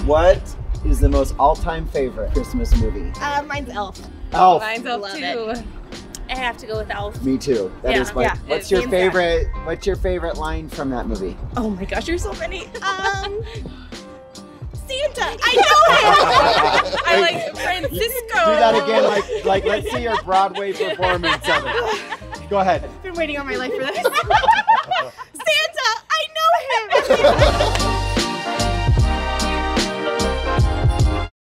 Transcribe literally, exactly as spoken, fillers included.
What is the most all-time favorite Christmas movie? Uh, mine's Elf. Elf. Mine's Elf too. It. I have to go with Elf. Me too. That Yeah. is my. Yeah. What's It your means favorite? What's your favorite line from that movie? Oh my gosh, there's so many. Um, Santa, I know him. I like Francisco. Do that again, like like let's see your Broadway performance of it. Go ahead. I've been waiting all my life for this. Santa, I know him.